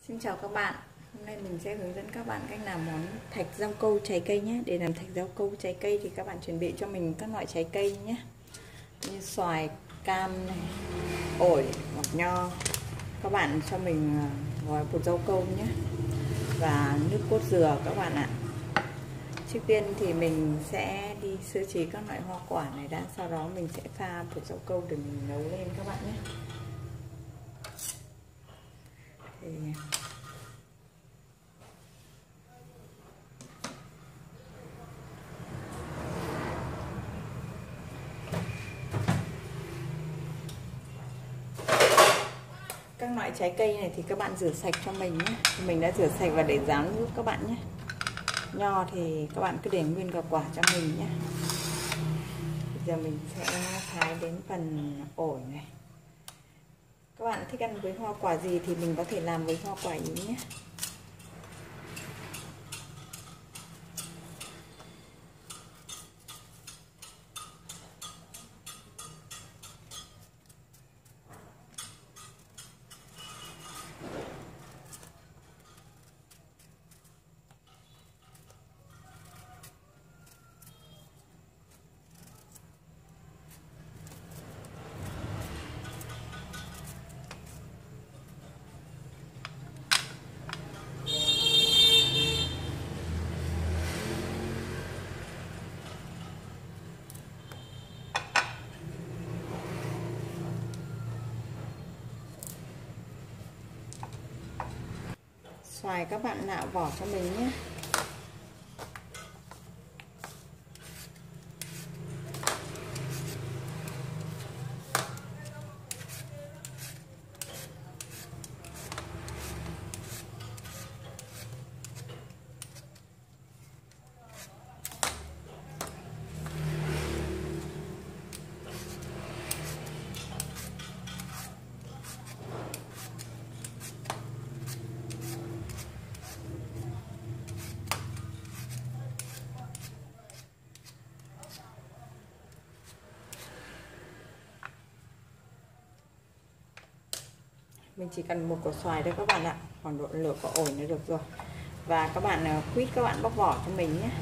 Xin chào các bạn. Hôm nay mình sẽ hướng dẫn các bạn cách làm món thạch rau câu trái cây nhé. Để làm thạch rau câu trái cây thì các bạn chuẩn bị cho mình các loại trái cây nhé, như xoài, cam này, ổi hoặc nho. Các bạn cho mình gói bột rau câu nhé, và nước cốt dừa các bạn ạ. Trước tiên thì mình sẽ đi sơ chế các loại hoa quả này đã, sau đó mình sẽ pha bột rau câu để mình nấu lên các bạn nhé. Các loại trái cây này thì các bạn rửa sạch cho mình nhé. Mình đã rửa sạch và để ráo nước các bạn nhé. Nho thì các bạn cứ để nguyên cả quả cho mình nhé. Bây giờ mình sẽ thái đến phần ổi này. Các bạn thích ăn với hoa quả gì thì mình có thể làm với hoa quả ý nhé. Xoài các bạn nạo vỏ cho mình nhé. Mình chỉ cần một quả xoài thôi các bạn ạ, còn độ lửa có ổi nữa được rồi. Và các bạn quýt các bạn bóc vỏ cho mình nhé.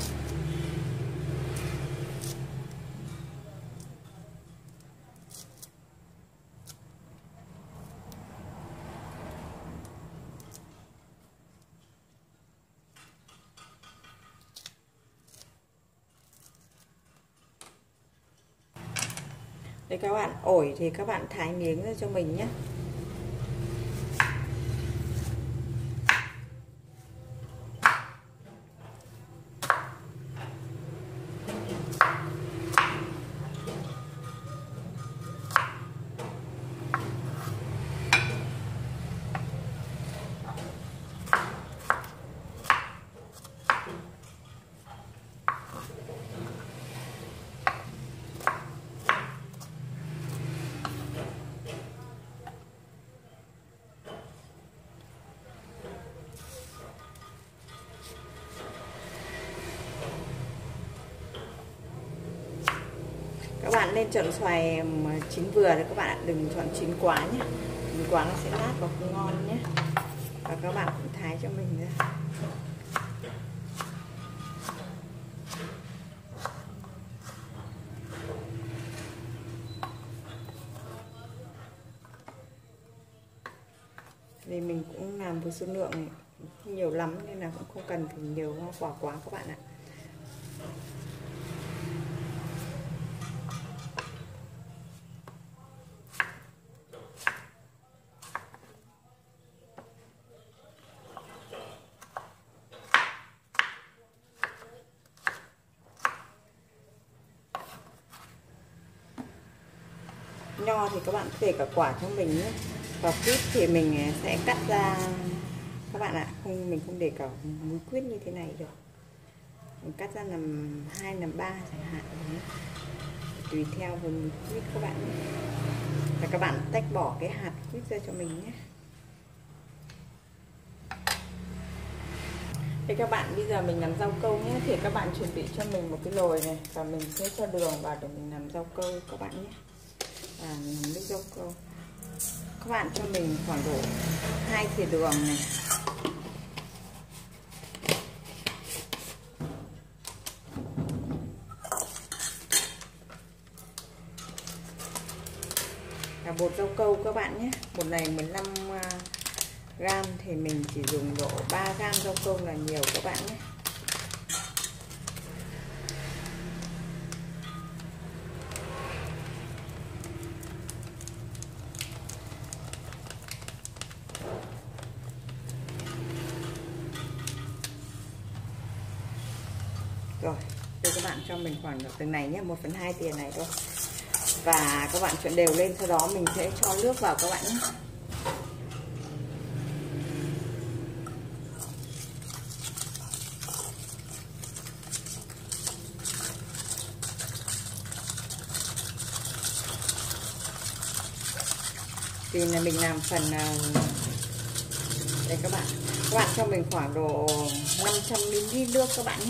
Đây các bạn, ổi thì các bạn thái miếng ra cho mình nhé. Các bạn nên chọn xoài chín vừa đấy các bạn ạ, đừng chọn chín quá nhé. Chín quá nó sẽ nát và không ngon nhé. Và các bạn cũng thái cho mình ra. Đây mình cũng làm với số lượng này không nhiều lắm nên là cũng không cần phải nhiều hoa quả quá các bạn ạ. Nho thì các bạn có thể cả quả cho mình nhé. Và quýt thì mình sẽ cắt ra các bạn ạ, mình không để cả múi quýt như thế này được. Mình cắt ra làm 2 làm 3 chẳng hạn, tùy theo vùng quýt các bạn nhé. Và các bạn tách bỏ cái hạt quýt ra cho mình nhé. Thế các bạn, bây giờ mình làm rau câu nhé. Thì các bạn chuẩn bị cho mình một cái nồi này, và mình sẽ cho đường vào để mình làm rau câu các bạn nhé. Nước rau câu. Các bạn cho mình khoảng độ 2 thìa đường này. Và bột rau câu các bạn nhé. Bột này 15 gram thì mình chỉ dùng độ 3 gram rau câu là nhiều các bạn nhé. Rồi, đây các bạn cho mình khoảng từng này nhé, 1/2 thìa này thôi. Và các bạn trộn đều lên, sau đó mình sẽ cho nước vào các bạn nhé. Thì là mình làm phần đây các bạn cho mình khoảng độ 500 ml nước các bạn nhé.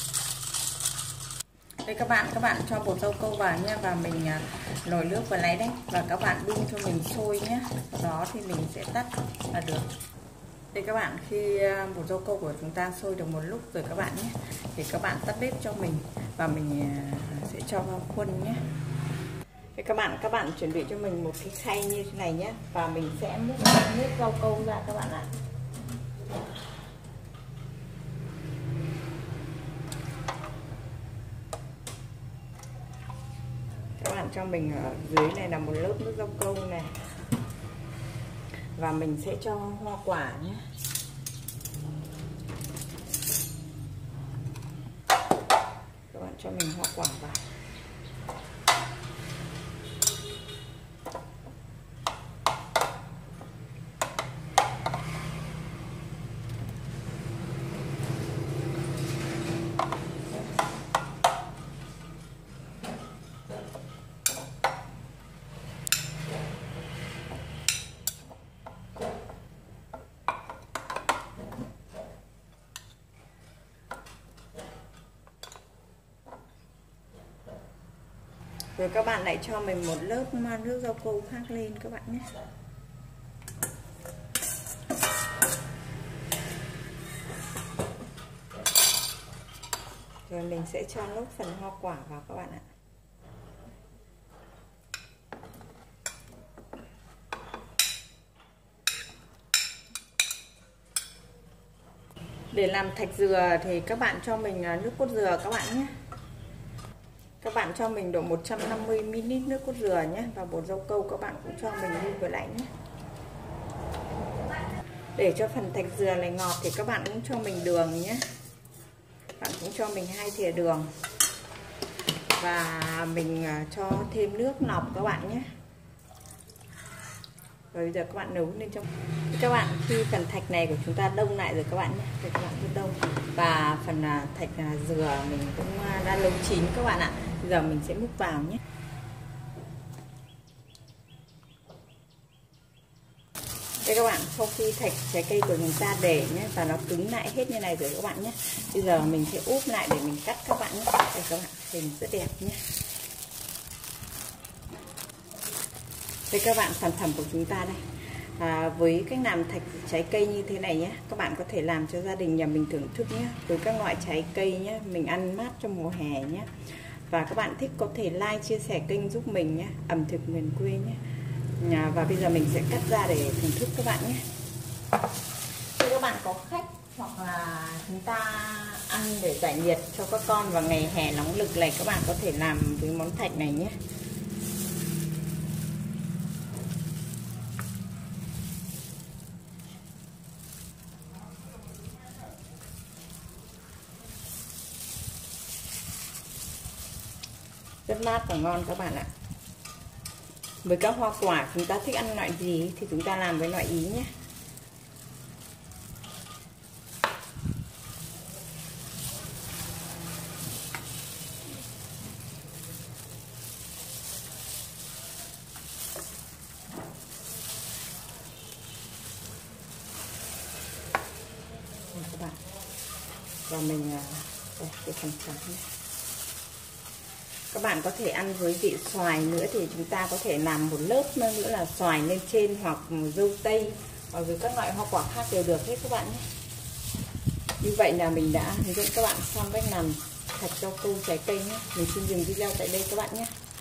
Đây các bạn cho bột rau câu vào nha, và mình nồi nước vào lấy đấy, và các bạn đun cho mình sôi nhé. Sau đó thì mình sẽ tắt là được. Đây các bạn, khi bột rau câu của chúng ta sôi được một lúc rồi các bạn nhé, thì các bạn tắt bếp cho mình và mình sẽ cho vào khuôn nhé. Đây các bạn chuẩn bị cho mình một cái khay như thế này nhé, và mình sẽ múc nước rau câu ra các bạn ạ. Các bạn cho mình ở dưới này là một lớp nước rau câu này, và mình sẽ cho hoa quả nhé. Các bạn cho mình hoa quả vào. Rồi các bạn lại cho mình một lớp nước rau câu khác lên các bạn nhé. Rồi mình sẽ cho nốt phần hoa quả vào các bạn ạ. Để làm thạch dừa thì các bạn cho mình nước cốt dừa các bạn nhé. Các bạn cho mình độ 150 ml nước cốt dừa nhé, và bột rau câu các bạn cũng cho mình như vừa nãy nhé. Để cho phần thạch dừa này ngọt thì các bạn cũng cho mình đường nhé. Bạn cũng cho mình 2 thìa đường, và mình cho thêm nước lọc các bạn nhé. Rồi bây giờ các bạn nấu lên trong. Các bạn, khi phần thạch này của chúng ta đông lại rồi các bạn nhé, thì các bạn cứ đông, và phần thạch dừa mình cũng đã nấu chín các bạn ạ. Bây giờ mình sẽ múc vào nhé. Đây các bạn, sau khi thạch trái cây của chúng ta để nhé, và nó cứng lại hết như này rồi các bạn nhé. Bây giờ mình sẽ úp lại để mình cắt các bạn nhé. Đây các bạn, hình rất đẹp nhé. Đây các bạn, sản phẩm của chúng ta đây. Với cách làm thạch trái cây như thế này nhé, các bạn có thể làm cho gia đình nhà mình thưởng thức nhé, với các loại trái cây nhé, mình ăn mát trong mùa hè nhé. Và các bạn thích có thể like, chia sẻ kênh giúp mình nhé, ẩm thực miền quê nhé. Và bây giờ mình sẽ cắt ra để thưởng thức các bạn nhé. Khi các bạn có khách hoặc là chúng ta ăn để giải nhiệt cho các con vào ngày hè nóng lực này, các bạn có thể làm với món thạch này nhé. Rất mát và ngon các bạn ạ. Với các hoa quả, chúng ta thích ăn loại gì thì chúng ta làm với loại ý nhé. Đây các bạn. Và mình đây, cái phần trắng nhé. Các bạn có thể ăn với vị xoài nữa thì chúng ta có thể làm một lớp nữa là xoài lên trên, hoặc dâu tây, hoặc với các loại hoa quả khác đều được hết các bạn nhé. Như vậy là mình đã hướng dẫn các bạn xong cách làm thạch rau câu trái cây nhé. Mình xin dừng video tại đây các bạn nhé.